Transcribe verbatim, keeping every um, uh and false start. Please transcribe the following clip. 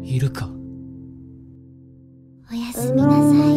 いるか。 おやすみなさい。